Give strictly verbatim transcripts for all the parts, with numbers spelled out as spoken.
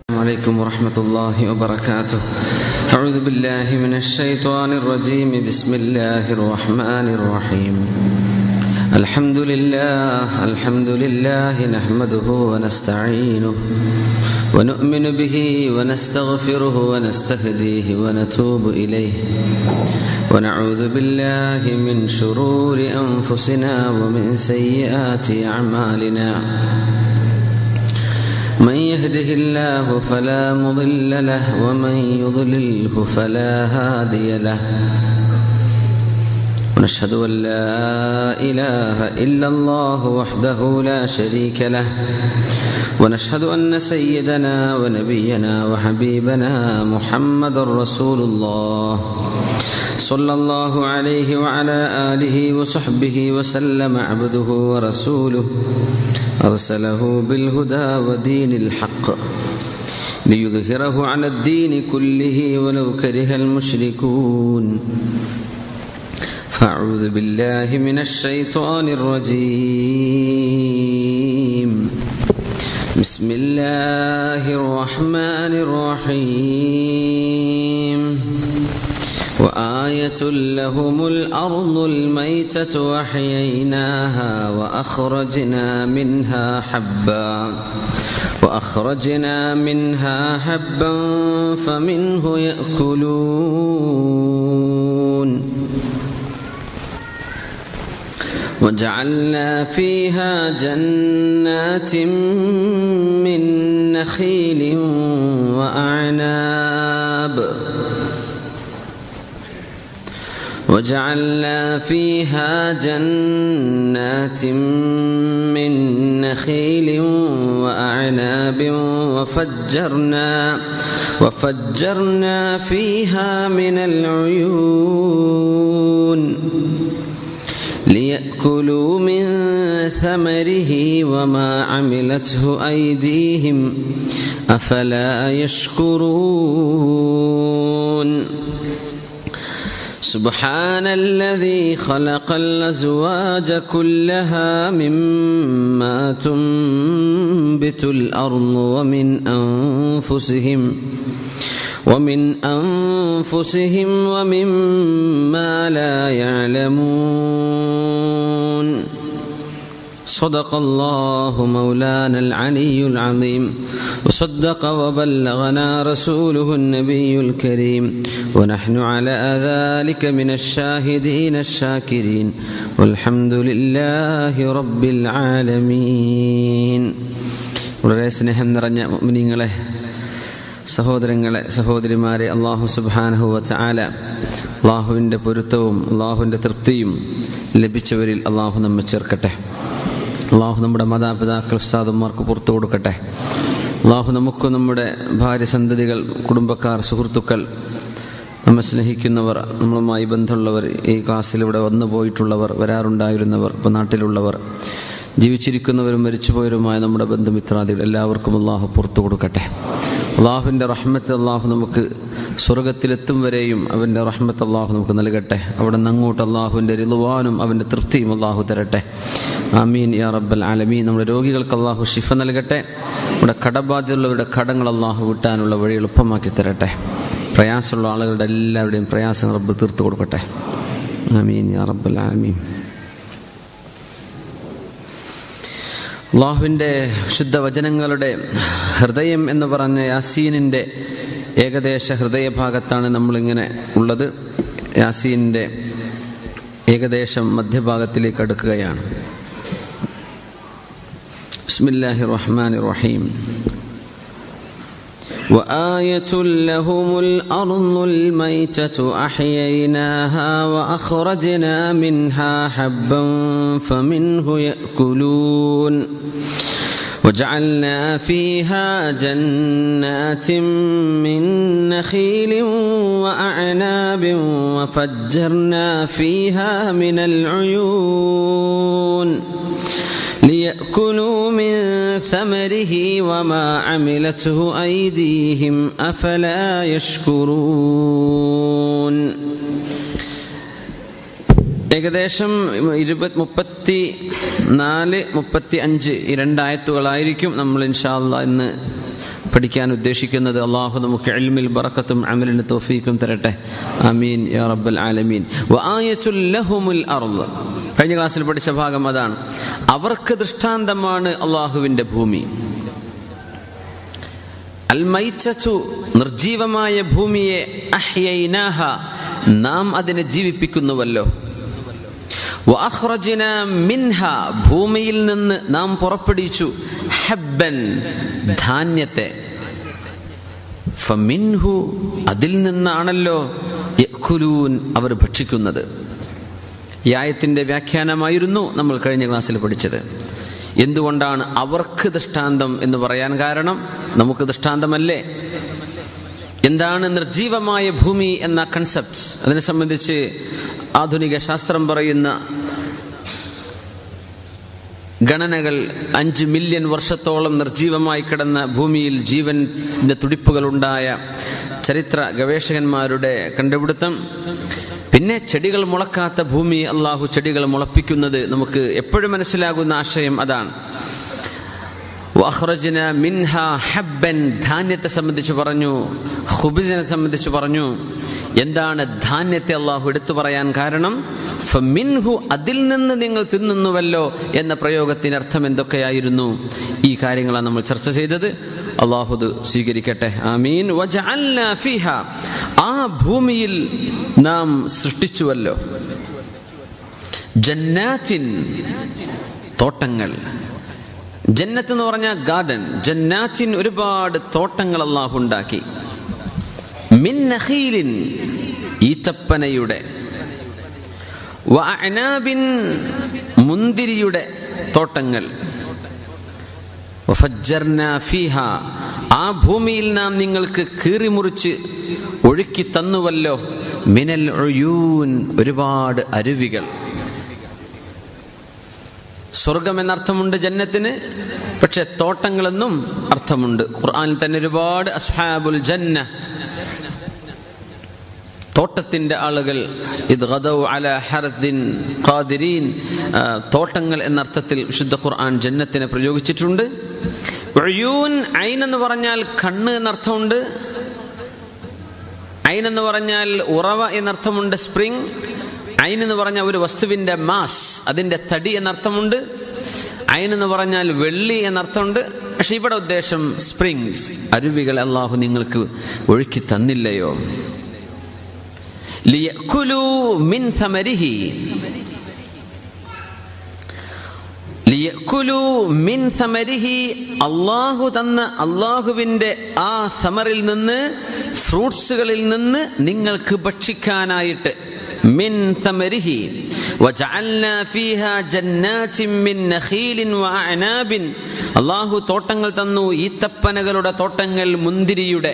السلام عليكم ورحمة الله وبركاته. أعوذ بالله من الشيطان الرجيم. بسم الله الرحمن الرحيم. الحمد لله الحمد لله نحمده ونستعينه ونؤمن به ونستغفره ونستهديه ونتوب إليه ونعوذ بالله من شرور أنفسنا ومن سيئات أعمالنا. من يهده الله فلا مضل له ومن يضلله فلا هادي له. ونشهد أن لا إله إلا الله وحده لا شريك له. ونشهد أن سيدنا ونبينا وحبيبنا محمد رسول الله صلى الله عليه وعلى آله وصحبه وسلم عبده ورسوله أرسله بالهدى ودين الحق ليظهره على الدين كله ولو كره المشركون. فأعوذ بالله من الشيطان الرجيم. بسم الله الرحمن الرحيم. وآية لهم الأرض الميتة وأحييناها وأخرجنا منها حبا وأخرجنا منها حبا فمنه يأكلون. وجعلنا فيها جنات من نخيل وأعناب وجعلنا فيها جنات من نخيل وأعناب وفجرنا وفجرنا فيها من العيون ليأكلوا من ثمره وما عملته أيديهم أفلا يشكرون. سبحان الذي خلق الأزواج كلها مما تنبت الأرض ومن أنفسهم ومن أنفسهم ومما لا يعلمون. صدق الله مولانا العلي العظيم وصدق وبلغنا رسوله النبي الكريم ونحن على ذلك من الشاهدين الشاكرين والحمد لله رب العالمين. വളരെ സ്നേഹം നിറഞ്ഞ മുഅ്മിനീങ്ങളെ, സഹോദരങ്ങളെ, സഹോദരിമാരെ, അല്ലാഹു സുബ്ഹാനഹു വ തആല അല്ലാഹുവിൻ്റെ പൊരുത്തവും അല്ലാഹുവിൻ്റെ തൃപ്തിയും ലഭിച്ചവരിൽ അല്ലാഹു നമ്മെ ചേർക്കട്ടെ. അല്ലാഹു നമ്മുടെ മാതാപിതാക്കൾ ഉസ്താദന്മാർക്ക് പുറത്തു കൊടുക്കട്ടെ. അല്ലാഹു നമുക്ക് നമ്മുടെ ഭാര്യ, സന്തതികൾ, കുടുംബക്കാർ, സുഹൃത്തുക്കൾ, നമ്മെ സ്നേഹിക്കുന്നവർ, നമ്മളുമായി ബന്ധമുള്ളവർ, ഈ ക്ലാസ്സിലൂടെ വന്നു പോയിട്ടുള്ളവർ, വരാറുണ്ടായിരുന്നവർ, ഇപ്പോൾ നാട്ടിലുള്ളവർ, ജീവിച്ചിരിക്കുന്നവരും മരിച്ചുപോയവരുമായ നമ്മുടെ ബന്ധുമിത്രാദികൾ എല്ലാവർക്കും അല്ലാഹു പുറത്തു കൊടുക്കട്ടെ. അല്ലാഹുവിൻ്റെ റഹ്മത്ത് അല്ലാഹു നമുക്ക് സ്വർഗത്തിലെത്തും വരെയും അവൻ്റെ റഹ്മത്ത് അല്ലാഹു നമുക്ക് നൽകട്ടെ. അവിടെ നിന്ന് അങ്ങോട്ട് അല്ലാഹുവിൻ്റെ റിളുവാനും അവൻ്റെ തൃപ്തിയും അല്ലാഹു തരട്ടെ. ആമീൻ യാ റബ്ബൽ ആലമീൻ. നമ്മുടെ രോഗികൾക്ക് അല്ലാഹു ശിഫ നൽകട്ടെ. നമ്മുടെ കടബാധ്യതയുള്ളവരുടെ കടങ്ങൾ അല്ലാഹു വിട്ടാനുള്ള വഴി എളുപ്പമാക്കി തരട്ടെ. പ്രയാസമുള്ള ആളുകളുടെ എല്ലാവരുടെയും പ്രയാസങ്ങൾ റബ്ബ് തീർത്തു കൊടുക്കട്ടെ. ആമീൻ യാ റബ്ബൽ ആലമീൻ. അല്ലാഹുവിൻ്റെ ശുദ്ധവചനങ്ങളുടെ ഹൃദയം എന്ന് പറഞ്ഞ യാസീനിൻ്റെ ഏകദേശ ഹൃദയഭാഗത്താണ് നമ്മളിങ്ങനെ ഉള്ളത്. യാസീനിൻ്റെ ഏകദേശം മധ്യഭാഗത്തിലേക്ക് അടുക്കുകയാണ്. ബിസ്മില്ലാഹിർ റഹ്മാനിർ റഹീം. وآية لهم الأرض الميتة أحييناها وأخرجنا منها حبا فمنه يأكلون. وجعلنا فيها جنات من نخيل وأعناب وفجرنا فيها من العيون ليأكلوا من ثمره وما عملته أيديهم أفلا يشكرون. ഏകദേശം ഇരുപത് മുപ്പത്തി നാല് മുപ്പത്തി അഞ്ച് ഈ രണ്ടായത്തുകളായിരിക്കും നമ്മൾ ഇൻഷാ അല്ലാഹ് ഇന്ന് പഠിക്കാൻ ഉദ്ദേശിക്കുന്നത്. അള്ളാഹു നമുക്ക് ഇൽമിൽ ബറക്കത്തും അമലിന് തൗഫീഖും തരട്ടെ. ആമീൻ യാ റബ്ബൽ ആലമീൻ. വആയത്തുൽ ലഹുമുൽ അർള്, കഴിഞ്ഞ ക്ലാസ്സിൽ പഠിച്ച ഭാഗം അതാണ്. അവർക്ക് ദൃഷ്ടാന്തമാണ് അള്ളാഹുവിന്റെ ഭൂമി. അൽ മൈതതു, നിർജീവമായ ഭൂമിയെ, അഹ്യൈനാഹ, നാം അതിനെ ജീവിപ്പിക്കുന്നുവല്ലോ. വഅഖ്റജ്നാ മിൻഹ, ഭൂമിയിൽ നിന്ന് നാം പുറപ്പെടുവിച്ചു, ഹബ്ബൻ, ധാന്യത്തെ, ഫമിൻഹു, അതിൽ നിന്നാണല്ലോ, യഅ്കുലൂൻ, അവർ ഭക്ഷിക്കുന്നത്. ഈ ആയത്തിന്റെ വ്യാഖ്യാനമായിരുന്നു നമ്മൾ കഴിഞ്ഞ ക്ലാസ്സിൽ പഠിച്ചത്. എന്തുകൊണ്ടാണ് അവർക്ക് ദൃഷ്ടാന്തം എന്ന് പറയാൻ കാരണം? നമുക്ക് ദൃഷ്ടാന്തമല്ലേ? എന്താണ് നിർജീവമായ ഭൂമി എന്ന കൺസെപ്റ്റ്? അതിനെ സംബന്ധിച്ച് ആധുനിക ശാസ്ത്രം പറയുന്ന ഗണനകൾ, അഞ്ച് മില്യൺ വർഷത്തോളം നിർജീവമായി കിടന്ന ഭൂമിയിൽ ജീവന്റെ തുടിപ്പുകളുണ്ടായ ചരിത്ര ഗവേഷകന്മാരുടെ കണ്ടുപിടുത്തം. പിന്നെ ചെടികൾ മുളക്കാത്ത ഭൂമി, അള്ളാഹു ചെടികൾ മുളപ്പിക്കുന്നത് നമുക്ക് എപ്പോഴും മനസ്സിലാകുന്ന ആശയം അതാണ്. വഅഖ്റജ്നാ മിൻഹാ ഹബ്ബൻ, ധാന്യത്തെ സംബന്ധിച്ച് പറഞ്ഞു. ഖുബ്സിനെ സംബന്ധിച്ച് പറഞ്ഞു. എന്താണ് ധാന്യത്തെ അള്ളാഹു എടുത്തു പറയാൻ കാരണം? ഫമിൻഹു, അതിൽ നിന്ന് നിങ്ങൾ തിന്നുന്നുവല്ലോ എന്ന പ്രയോഗത്തിന് അർത്ഥം എന്തൊക്കെയായിരുന്നു? ഈ കാര്യങ്ങളാണ് നമ്മൾ ചർച്ച ചെയ്തത്. അള്ളാഹു ഇത് സ്വീകരിക്കട്ടെ. ആമീൻ. വജഅൽനാ ഫീഹാ, ആ ഭൂമിയിൽ നാം സൃഷ്ടിച്ചുവല്ലോ, ജന്നാത്തിൻ, തോട്ടങ്ങൾ. ജന്നത്ത് എന്ന് പറഞ്ഞാൽ ഗാർഡൻ. ജന്നാത്തിൻ, ഒരുപാട് തോട്ടങ്ങൾ അള്ളാഹു ഉണ്ടാക്കി. മിൻ നഖീലിൻ, ഈത്തപ്പനയുടെ, വഅഅനാബിൻ, മുന്തിരിയുടെ തോട്ടങ്ങൾ. വഫജ്ജർനാ ഫീഹാ, ആ ഭൂമിയിൽ നാം നിങ്ങൾക്ക് കീറിമുറിച്ച് ഒഴുക്കി തന്നുവല്ലോ, മിനൽ ഉയൂൻ, ഒരുപാട് അരുവികൾ. സ്വർഗം എന്നർത്ഥമുണ്ട് ജന്നത്തിന്, പക്ഷെ തോട്ടങ്ങളെന്നും അർത്ഥമുണ്ട്. ഖുർആനിൽ തന്നെ ഒരുപാട് അസ്ഹാബുൽ ജന്ന, തോട്ടത്തിന്റെ ആളുകൾ, ഇത് ഗദൗ അലാ ഹർദിൻ ഖാദിരീൻ, തോട്ടങ്ങൾ എന്നർത്ഥത്തിൽ വിശുദ്ധ ഖുർആൻ ജന്നത്തിനെ പ്രയോഗിച്ചിട്ടുണ്ട്. ഉയൂൻ, ഐൻ എന്ന് പറഞ്ഞാൽ കണ്ണ് എന്നർത്ഥമുണ്ട്. ഐൻ എന്ന് പറഞ്ഞാൽ ഉറവ എന്നർത്ഥമുണ്ട്, സ്പ്രിംഗ്. ഐൻ എന്ന് പറഞ്ഞാൽ ഒരു വസ്തുവിന്റെ മാസ്, അതിന്റെ തടി എന്നർത്ഥമുണ്ട്. ഐൻ എന്ന് പറഞ്ഞാൽ വെള്ളി എന്നർത്ഥമുണ്ട്. പക്ഷെ ഇവിടെ ഉദ്ദേശം സ്പ്രിങ്സ്, അരുവികൾ അല്ലാഹു നിങ്ങൾക്ക് ഒഴുക്കി തന്നില്ലയോ? ലിയഅ്കുലൂ മിൻ സമരിഹി, ലിയഅ്കുലൂ മിൻ സമരിഹി, അല്ലാഹു തന്ന അല്ലാഹുവിന്റെ ആ സമറിൽ നിന്ന്, ഫ്രൂട്ട്സുകളിൽ നിന്ന് നിങ്ങൾക്ക് ഭക്ഷിക്കാനായിട്ട്. മിൻ സമരിഹി വജഅൽനാ ഫീഹാ ജന്നാത്തിൻ മിൻ നഖീലിൻ വഅഅനാബിൻ, അല്ലാഹു തോട്ടങ്ങൾ തന്നു, ഈത്തപ്പനകളുടെ തോട്ടങ്ങൾ, മുന്തിരിയുടെ.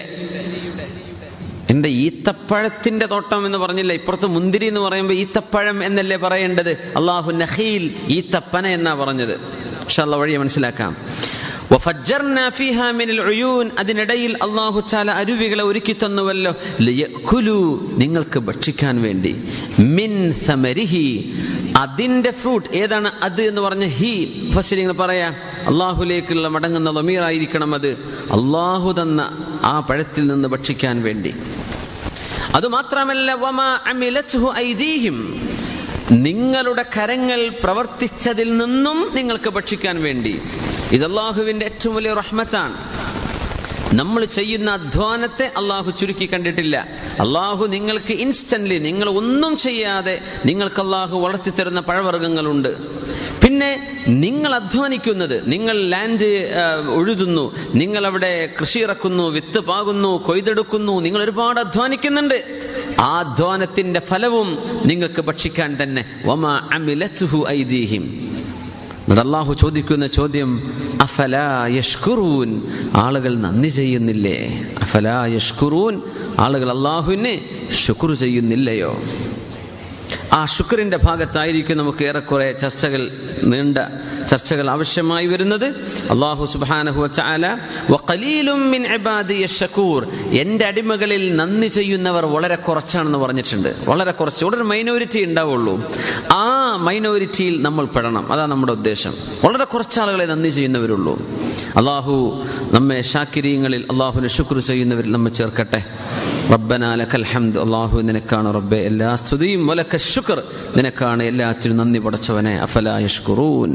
എന്താ ഈത്തപ്പഴത്തിന്റെ തോട്ടം എന്ന് പറഞ്ഞില്ല, ഇപ്പുറത്ത് മുന്തിരി എന്ന് പറയുമ്പോൾ ഈത്തപ്പഴം എന്നല്ലേ പറയേണ്ടത്? അല്ലാഹു നഖീൽ, ഈത്തപ്പന എന്നാ പറഞ്ഞത്. ഇൻഷാ അല്ലാഹ് വഴിയെ മനസ്സിലാക്കാം. വഫജ്ജർനാ ഫീഹാ മിനൽ ഉയൂൻ, അതിനിടയിൽ അല്ലാഹു തആല അരുവികളെ ഒരുക്കി തന്നുവല്ലോ. ലിയഅ്കുലൂ, നിങ്ങൾക്ക് ഭക്ഷിക്കാൻ വേണ്ടി. മിൻ സമരിഹി, അതിന്റെ ഫ്രൂട്ട്. ഏതാണ് അത് എന്ന് പറഞ്ഞ ഹി? മുഫസ്സിരീങ്ങൾ പറയാ അല്ലാഹുവിലേക്കുള്ള മടങ്ങുന്ന ളമീറായിരിക്കണം അത്. അല്ലാഹു തന്ന ആ പഴത്തിൽ നിന്ന് ഭക്ഷിക്കാൻ വേണ്ടി. അതുമാത്രമല്ല, വമാ അമിലത്ഹു ഐദീഹിം, നിങ്ങളുടെ കരങ്ങൾ പ്രവർത്തിച്ചതിൽ നിന്നും നിങ്ങൾക്ക് ഭക്ഷിക്കാൻ വേണ്ടി. ഇത് അല്ലാഹുവിന്റെ ഏറ്റവും വലിയ റഹ്മത്താണ്. നമ്മൾ ചെയ്യുന്ന അധ്വാനത്തെ അള്ളാഹു ചുരുക്കി കണ്ടിട്ടില്ല. അള്ളാഹു നിങ്ങൾക്ക് ഇൻസ്റ്റന്റ്ലി, നിങ്ങൾ ഒന്നും ചെയ്യാതെ നിങ്ങൾക്ക് അള്ളാഹു വളർത്തിത്തരുന്ന പഴവർഗ്ഗങ്ങളുണ്ട്. പിന്നെ നിങ്ങൾ അധ്വാനിക്കുന്നത്, നിങ്ങൾ ലാൻഡ് ഉഴുതുന്നു, നിങ്ങൾ അവിടെ കൃഷി ഇറക്കുന്നു, വിത്ത് പാകുന്നു, കൊയ്തെടുക്കുന്നു, നിങ്ങൾ ഒരുപാട് അധ്വാനിക്കുന്നുണ്ട്. ആ അധ്വാനത്തിന്റെ ഫലവും നിങ്ങൾക്ക് ഭക്ഷിക്കാൻ തന്നെ. വമാ അമിലത്ഹു ഐദീഹിം. അല്ലാഹു ചോദിക്കുന്ന ചോദ്യം, അഫലാ യഷ്കുറൂൻ, ആളുകൾ നന്ദി ചെയ്യുന്നില്ലേ? അഫലാ യഷ്കുറൂൻ, ആളുകൾ അല്ലാഹുവിനെ ശുക്ർ ചെയ്യുന്നില്ലയോ? ആ ശുക്രിന്റെ ഭാഗത്തായിരിക്കും നമുക്ക് ഏറെക്കുറെ ചർച്ചകൾ, നീണ്ട ചർച്ചകൾ ആവശ്യമായി വരുന്നത്. അല്ലാഹു സുബ്ഹാനഹു വ തആല വഖലീലും മിൻ ഇബാദിയ ശകൂർ, എൻ്റെ അടിമകളിൽ നന്ദി ചെയ്യുന്നവർ വളരെ കുറച്ചാണെന്ന് പറഞ്ഞിട്ടുണ്ട്. വളരെ കുറച്ച്, വളരെ മൈനോരിറ്റി ഉണ്ടാവുള്ളൂ. ആ മൈനോരിറ്റിയിൽ നമ്മൾ പെടണം, അതാണ് നമ്മുടെ ഉദ്ദേശം. വളരെ കുറച്ചാളുകളെ നന്ദി ചെയ്യുന്നവരുള്ളൂ. അള്ളാഹു നമ്മെ ഷാക്കിരീങ്ങളിൽ അള്ളാഹുവിനെ ശുക്ർ ചെയ്യുന്നവരിൽ നമ്മെ ചേർക്കട്ടെ. റബ്ബനാ ലക്കൽ ഹംദ്, അള്ളാഹു നിനക്കാണ് റബ്ബെ എല്ലാ സ്തുതിയും, വലക ശുക്ർ, നിനക്കാണ് എല്ലാത്തിനും നന്ദി പടച്ചവനെ. അഫലാ യഷ്കുറൂൻ.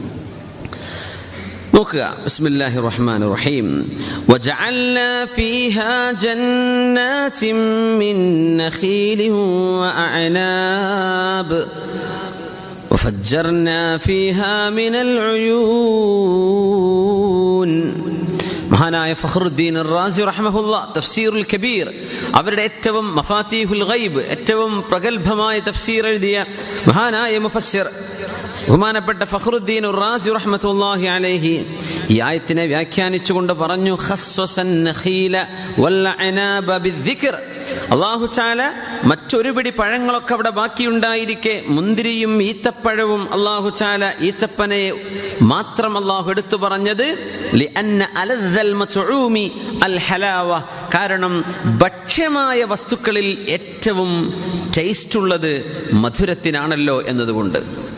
നോക്കുക, ബിസ്മില്ലാഹിർ റഹ്മാനിർ റഹീം. വജഅൽനാ ഫീഹാ ജന്നാതിൻ മിൻ നഖീലിൻ വഅഅനാബ് വഫജ്ജർനാ ഫീഹാ മിനൽ ഉയൂൻ. മഹാനായ ഫഖ്റുദ്ദീൻ റാസി റഹ്മഹുല്ലാ തഫ്സീറുൽ കബീർ, അവരുടെ ഏറ്റവും മഫാതീഹുൽ ഗൈബ്, ഏറ്റവും പ്രഗൽഭമായ തഫ്സീർ എഴുതിയ മഹാനായ മുഫസ്സിർ ബഹുമാനപ്പെട്ട ഫഖ്റുദ്ദീൻ റാസി റഹ്മത്തുള്ളാഹി അലൈഹി ഈ ആയത്തിനെ വ്യാഖ്യാനിച്ചുകൊണ്ട് പറഞ്ഞു, ഖസ്സസൻ നഖീല വൽ അനാബ ബിദ്ദിക്ർ. അല്ലാഹു തആല മറ്റൊരു പിടി പഴങ്ങളൊക്കെ അവിടെ ബാക്കിയുണ്ടായിരിക്കെ മുന്തിരിയും ഈത്തപ്പഴവും അല്ലാഹു തആല ഈത്തപ്പനയെ മാത്രം അല്ലാഹു എടുത്തു പറഞ്ഞത് ലിഅന്ന അലദ്ദൽ മത്ഊമി അൽ ഹലാവ, കാരണം ഭക്ഷ്യമായ വസ്തുക്കളിൽ ഏറ്റവും ടേസ്റ്റ് ഉള്ളത് മധുരത്തിനാണല്ലോ എന്നതുകൊണ്ട്.